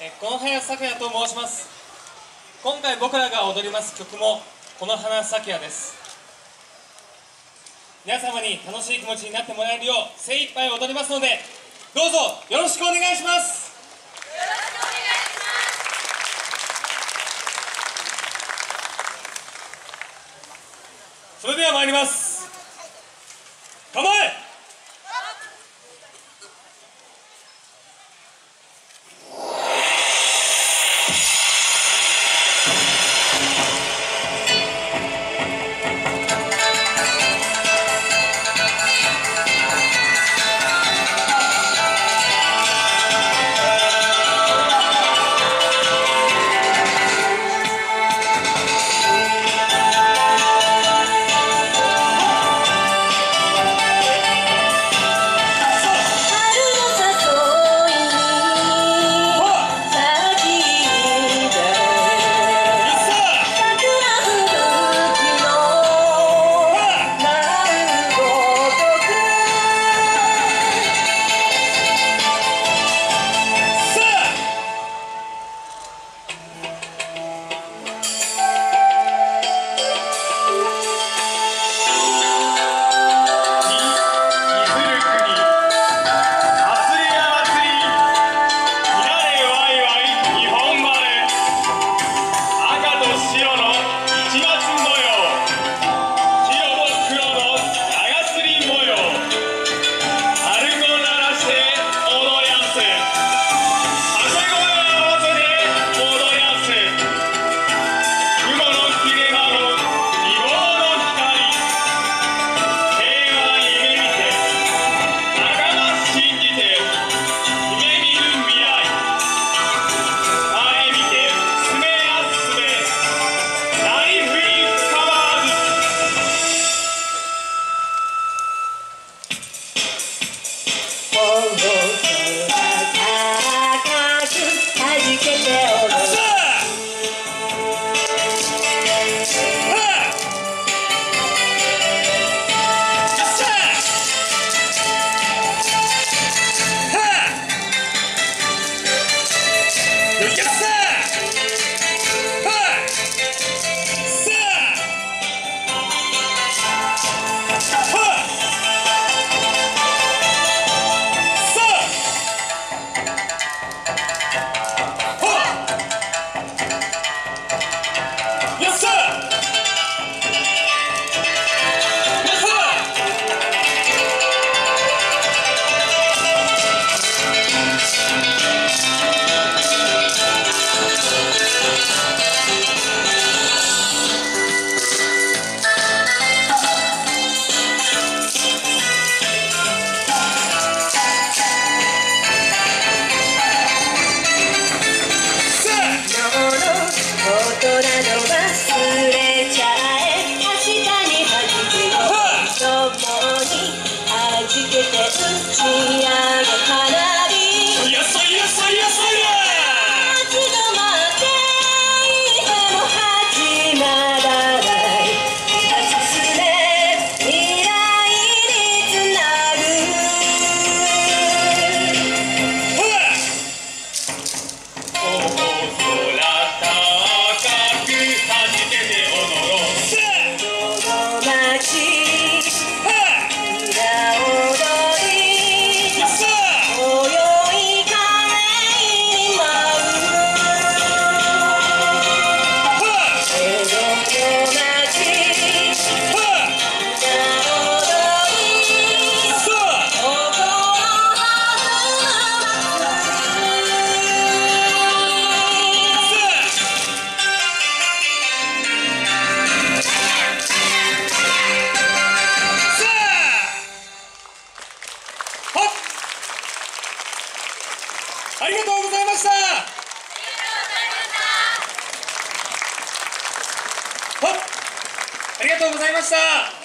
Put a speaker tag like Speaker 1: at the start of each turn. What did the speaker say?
Speaker 1: この花咲夜と申します。今回僕らが踊ります曲もこの花咲夜です。皆様に楽しい気持ちになってもらえるよう精一杯踊りますので、どうぞよろしくお願いします。それでは参ります。構え。ありがとうございました。ありがとうございました。